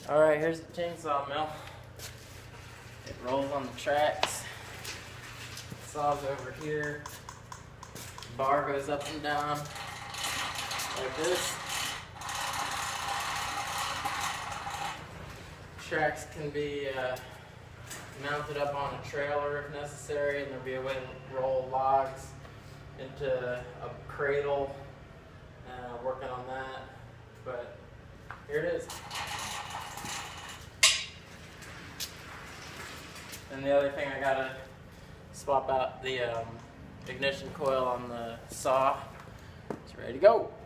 Alright, here's the chainsaw mill. It rolls on the tracks. Saw's over here. Bar goes up and down like this. Tracks can be mounted up on a trailer if necessary, and there'll be a way to roll logs into a cradle. Working on that, but here it is. And the other thing, I gotta swap out the ignition coil on the saw. It's ready to go.